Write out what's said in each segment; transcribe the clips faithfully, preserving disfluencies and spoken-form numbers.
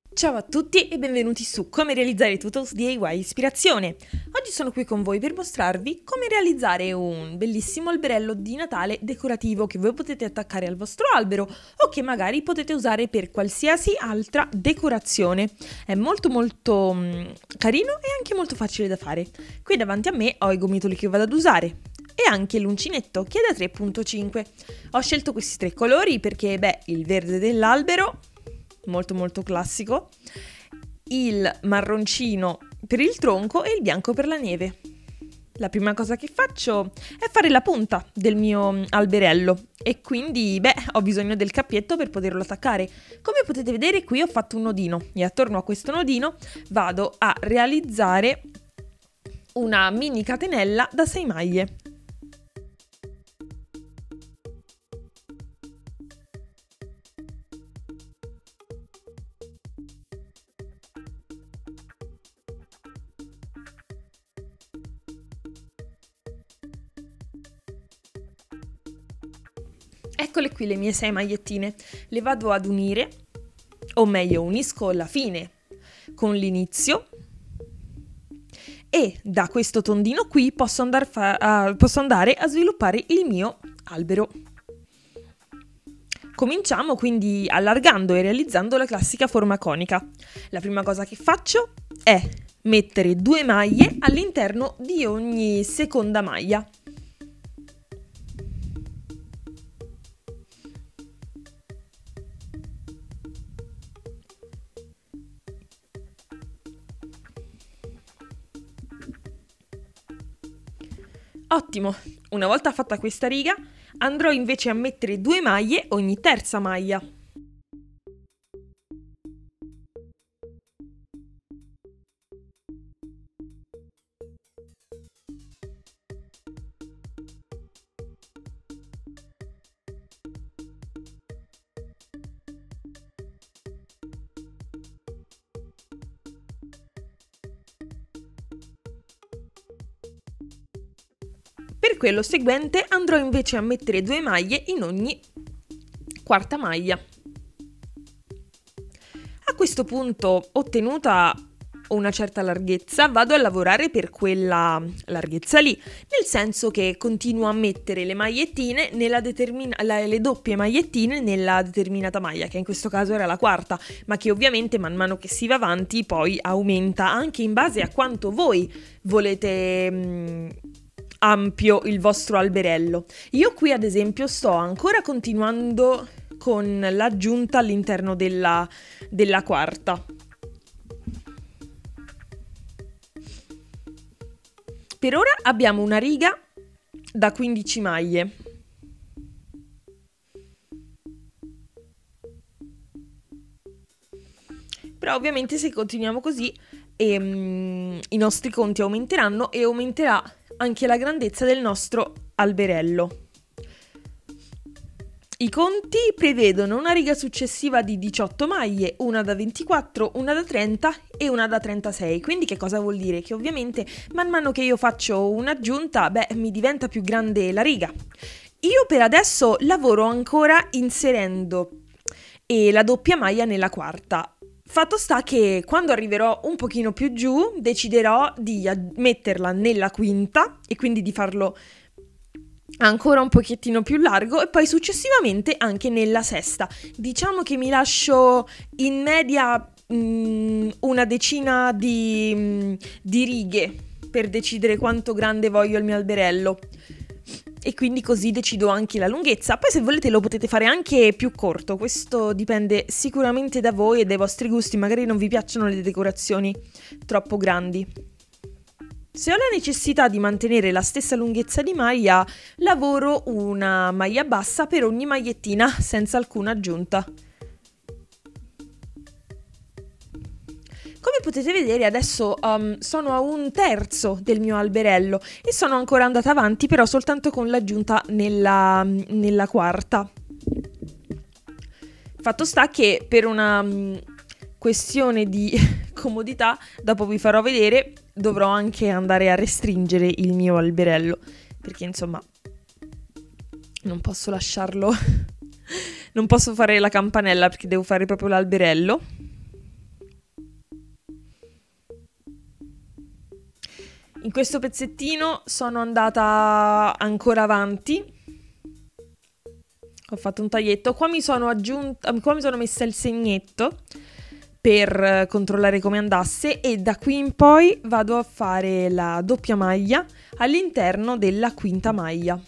Ciao a tutti e benvenuti su Come realizzare tutorials D I Y Ispirazione. Oggi sono qui con voi per mostrarvi come realizzare un bellissimo alberello di Natale decorativo che voi potete attaccare al vostro albero o che magari potete usare per qualsiasi altra decorazione. È molto molto mh, carino e anche molto facile da fare. Qui davanti a me ho i gomitoli che vado ad usare e anche l'uncinetto che è da tre virgola cinque. Ho scelto questi tre colori perché, beh, il verde dell'albero, molto molto classico, il marroncino per il tronco e il bianco per la neve. La prima cosa che faccio è fare la punta del mio alberello e quindi, beh, ho bisogno del cappietto per poterlo attaccare. Come potete vedere qui ho fatto un nodino e attorno a questo nodino vado a realizzare una mini catenella da sei maglie. Eccole qui le mie sei magliettine, le vado ad unire, o meglio unisco la fine con l'inizio e da questo tondino qui posso, andar fa- a, posso andare a sviluppare il mio albero. Cominciamo quindi allargando e realizzando la classica forma conica. La prima cosa che faccio è mettere due maglie all'interno di ogni seconda maglia. Ottimo, una volta fatta questa riga andrò invece a mettere due maglie ogni terza maglia. Per quello seguente andrò invece a mettere due maglie in ogni quarta maglia. A questo punto, ottenuta una certa larghezza, vado a lavorare per quella larghezza lì, nel senso che continuo a mettere le magliettine nella determina- la- le doppie magliettine nella determinata maglia, che in questo caso era la quarta, ma che ovviamente man mano che si va avanti poi aumenta anche in base a quanto voi volete mh, ampio il vostro alberello. Io qui ad esempio sto ancora continuando con l'aggiunta all'interno della, della quarta. Per ora abbiamo una riga da quindici maglie. Però ovviamente se continuiamo così ehm, i nostri conti aumenteranno e aumenterà anche la grandezza del nostro alberello. I conti prevedono una riga successiva di diciotto maglie, una da ventiquattro, una da trenta e una da trentasei. Quindi che cosa vuol dire? Che ovviamente man mano che io faccio un'aggiunta, beh, mi diventa più grande la riga. Io per adesso lavoro ancora inserendo eh, la doppia maglia nella quarta. Fatto sta che quando arriverò un pochino più giù deciderò di metterla nella quinta e quindi di farlo ancora un pochettino più largo e poi successivamente anche nella sesta. Diciamo che mi lascio in media mh, una decina di, mh, di righe per decidere quanto grande voglio il mio alberello. E quindi così decido anche la lunghezza. Poi se volete lo potete fare anche più corto, questo dipende sicuramente da voi e dai vostri gusti, magari non vi piacciono le decorazioni troppo grandi. Se ho la necessità di mantenere la stessa lunghezza di maglia, lavoro una maglia bassa per ogni magliettina senza alcuna aggiunta. Come potete vedere adesso um, sono a un terzo del mio alberello e sono ancora andata avanti però soltanto con l'aggiunta nella, nella quarta. Fatto sta che per una um, questione di comodità, dopo vi farò vedere, dovrò anche andare a restringere il mio alberello perché insomma non posso lasciarlo, non posso fare la campanella perché devo fare proprio l'alberello. In questo pezzettino sono andata ancora avanti, ho fatto un taglietto, qua mi sono aggiunta, qua mi sono messa il segnetto per controllare come andasse e da qui in poi vado a fare la doppia maglia all'interno della quinta maglia.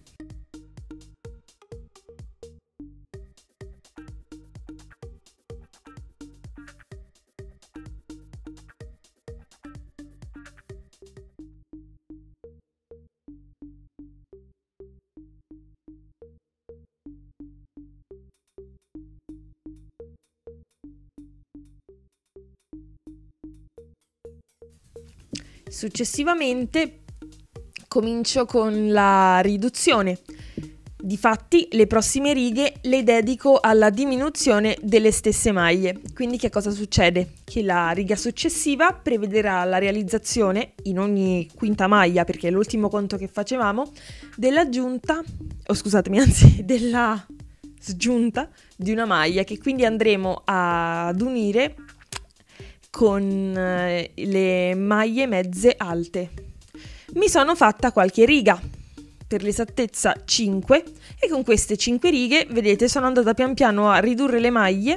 Successivamente comincio con la riduzione. Difatti le prossime righe le dedico alla diminuzione delle stesse maglie. Quindi che cosa succede? Che la riga successiva prevederà la realizzazione in ogni quinta maglia, perché è l'ultimo conto che facevamo, dell'aggiunta, o scusatemi, anzi della sgiunta di una maglia che quindi andremo ad unire con le maglie mezze alte. Mi sono fatta qualche riga, per l'esattezza cinque, e con queste cinque righe, vedete, sono andata pian piano a ridurre le maglie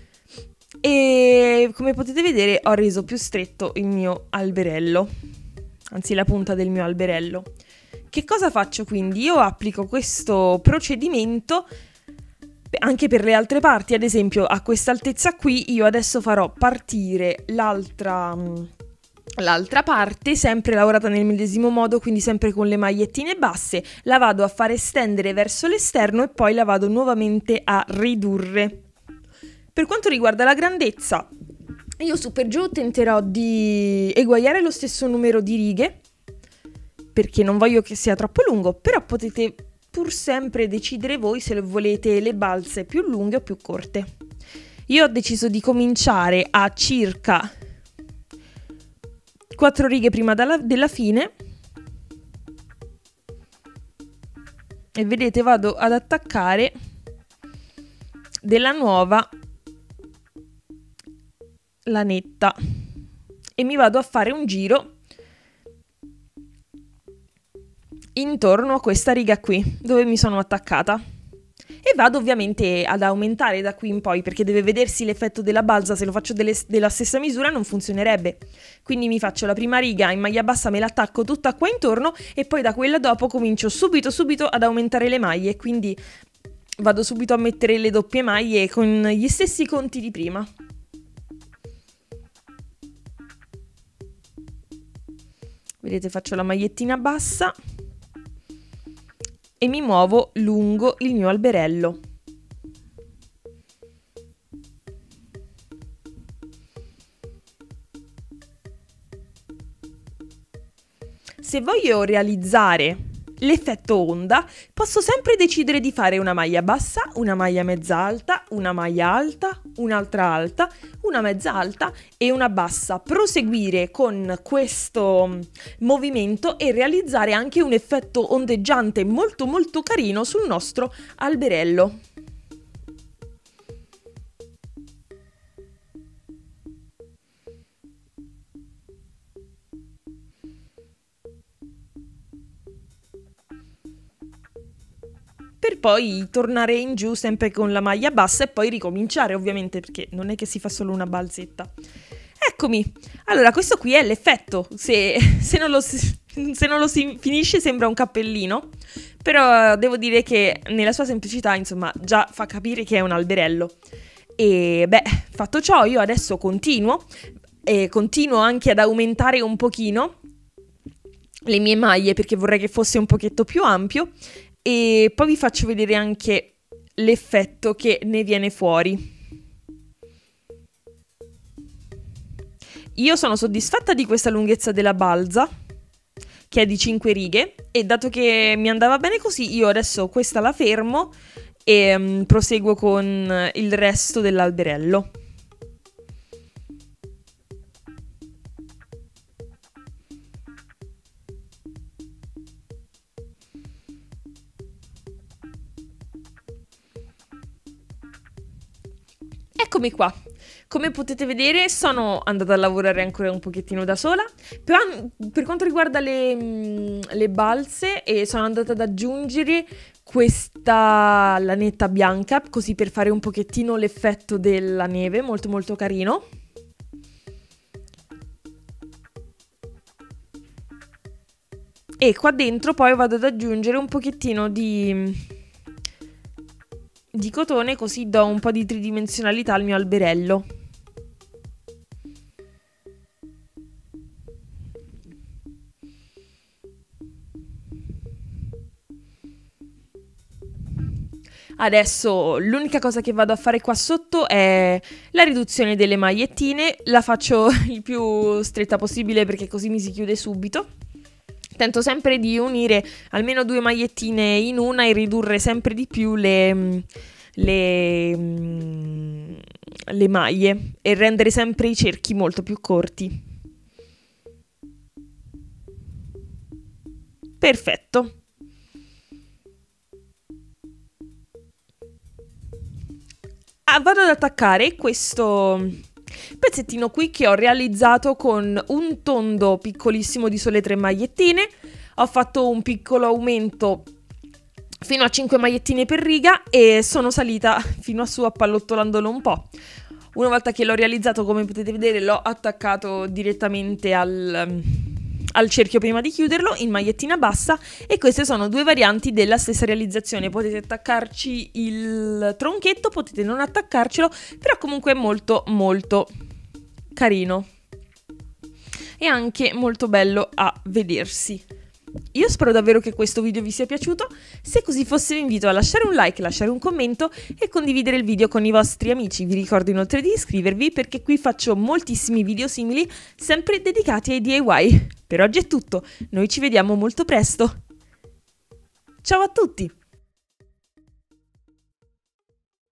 e come potete vedere ho reso più stretto il mio alberello, anzi la punta del mio alberello. Che cosa faccio quindi? Io applico questo procedimento anche per le altre parti, ad esempio a questa altezza qui io adesso farò partire l'altra, l'altra parte, sempre lavorata nel medesimo modo, quindi sempre con le magliettine basse, la vado a fare stendere verso l'esterno e poi la vado nuovamente a ridurre. Per quanto riguarda la grandezza, io su per giù tenterò di eguagliare lo stesso numero di righe, perché non voglio che sia troppo lungo, però potete pur sempre decidere voi se volete le balze più lunghe o più corte. Io ho deciso di cominciare a circa quattro righe prima dalla, della fine e vedete vado ad attaccare della nuova lanetta e mi vado a fare un giro intorno a questa riga qui dove mi sono attaccata e vado ovviamente ad aumentare da qui in poi, perché deve vedersi l'effetto della balza. Se lo faccio delle, della stessa misura non funzionerebbe, quindi mi faccio la prima riga in maglia bassa, me l'attacco tutta qua intorno e poi da quella dopo comincio subito subito ad aumentare le maglie, quindi vado subito a mettere le doppie maglie con gli stessi conti di prima. Vedete, faccio la magliettina bassa e mi muovo lungo il mio alberello. Se voglio realizzare l'effetto onda, posso sempre decidere di fare una maglia bassa, una maglia mezza alta, una maglia alta, un'altra alta, una mezza alta e una bassa. Proseguire con questo movimento e realizzare anche un effetto ondeggiante molto molto carino sul nostro alberello. Per poi tornare in giù sempre con la maglia bassa e poi ricominciare, ovviamente, perché non è che si fa solo una balzetta. Eccomi, allora questo qui è l'effetto, se, se, non lo, se non lo si finisce sembra un cappellino, però devo dire che nella sua semplicità, insomma, già fa capire che è un alberello. E beh, fatto ciò, io adesso continuo, e continuo anche ad aumentare un pochino le mie maglie perché vorrei che fosse un pochetto più ampio. E poi vi faccio vedere anche l'effetto che ne viene fuori. Io sono soddisfatta di questa lunghezza della balza, che è di cinque righe, e dato che mi andava bene così, io adesso questa la fermo e um, proseguo con il resto dell'alberello. Eccomi qua, Come potete vedere sono andata a lavorare ancora un pochettino da sola, però per quanto riguarda le, le balze eh, sono andata ad aggiungere questa lanetta bianca, così per fare un pochettino l'effetto della neve, molto molto carino. E qua dentro poi vado ad aggiungere un pochettino di... di cotone, così do un po' di tridimensionalità al mio alberello. Adesso l'unica cosa che vado a fare qua sotto è la riduzione delle magliettine, la faccio il più stretta possibile perché così mi si chiude subito. Tento sempre di unire almeno due magliettine in una e ridurre sempre di più le, le, le maglie e rendere sempre i cerchi molto più corti. Perfetto. Ah, vado ad attaccare questo pezzettino qui che ho realizzato con un tondo piccolissimo di sole tre magliettine. Ho fatto un piccolo aumento fino a cinque magliettine per riga e sono salita fino a su appallottolandolo un po'. Una volta che l'ho realizzato, come potete vedere, l'ho attaccato direttamente al, al cerchio prima di chiuderlo in magliettina bassa, e queste sono due varianti della stessa realizzazione. Potete attaccarci il tronchetto, potete non attaccarcelo, però comunque è molto molto carino e anche molto bello a vedersi. Io spero davvero che questo video vi sia piaciuto. Se così fosse vi invito a lasciare un like, lasciare un commento e condividere il video con i vostri amici. Vi ricordo inoltre di iscrivervi perché qui faccio moltissimi video simili sempre dedicati ai D I Y. Per oggi è tutto, noi ci vediamo molto presto. Ciao a tutti!